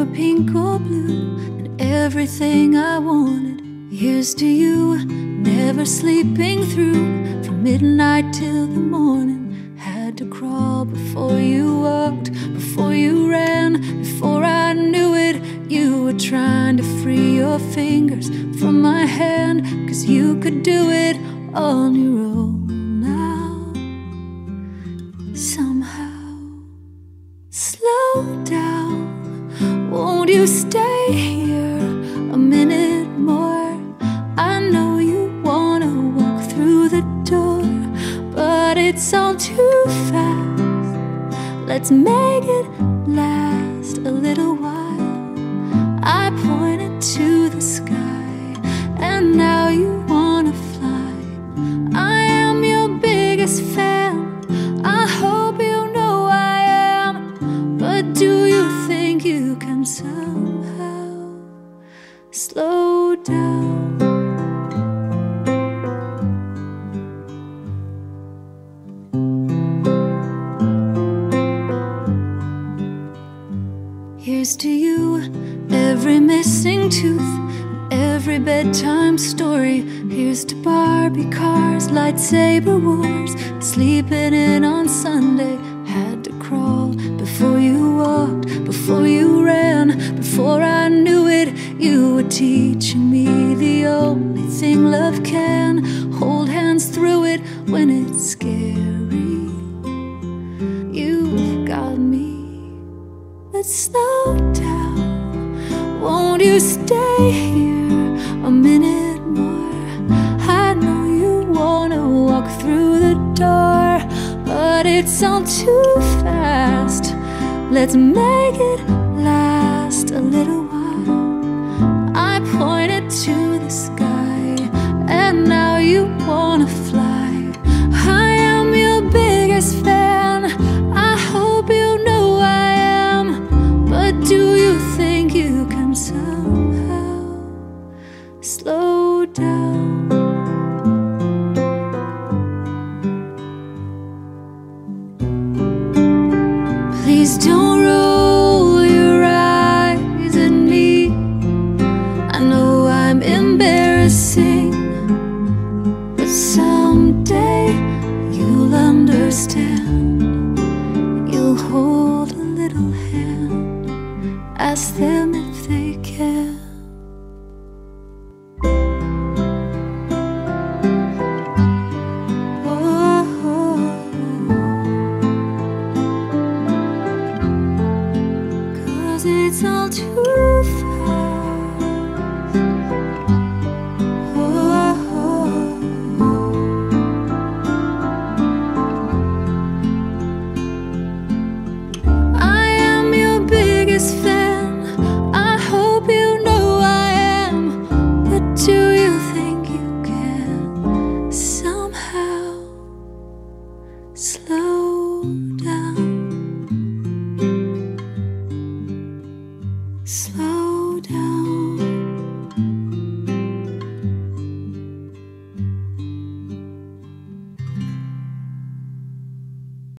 were pink or blue, and everything I wanted. Here's to you, never sleeping through, from midnight till the morning. Had to crawl before you walked, before you ran, before I knew it. You were trying to free your fingers from my hand, 'cause you could do it on your own now. Somehow, slow down, won't you stay here a minute more? I know you wanna walk through the door, but it's all too fast. Let's make it last a little while. I pointed to the sky, and now you wanna fly. I am your biggest fan, I hope you know I am. But do you think you can somehow slow down? Here's to you, every missing tooth, every bedtime story. Here's to Barbie cars, lightsaber wars, sleeping in on Sunday. Had to crawl before you walked, before you ran, before I knew it. You were teaching me the only thing love can. Hold hands through it when it's scary. You've got me. Let's slow down, won't you stay here a minute more? I know you wanna walk through the door, but it's all too fast. Let's make it last a little while. I pointed to the sky, and now you wanna fly. I am your biggest fan, I hope you know I am. But do you think you can somehow slow down? Please don't roll your eyes at me. I know I'm embarrassing, but someday you'll understand. You'll hold a little hand, ask them if they can. Oh, 'cause it's all too fast.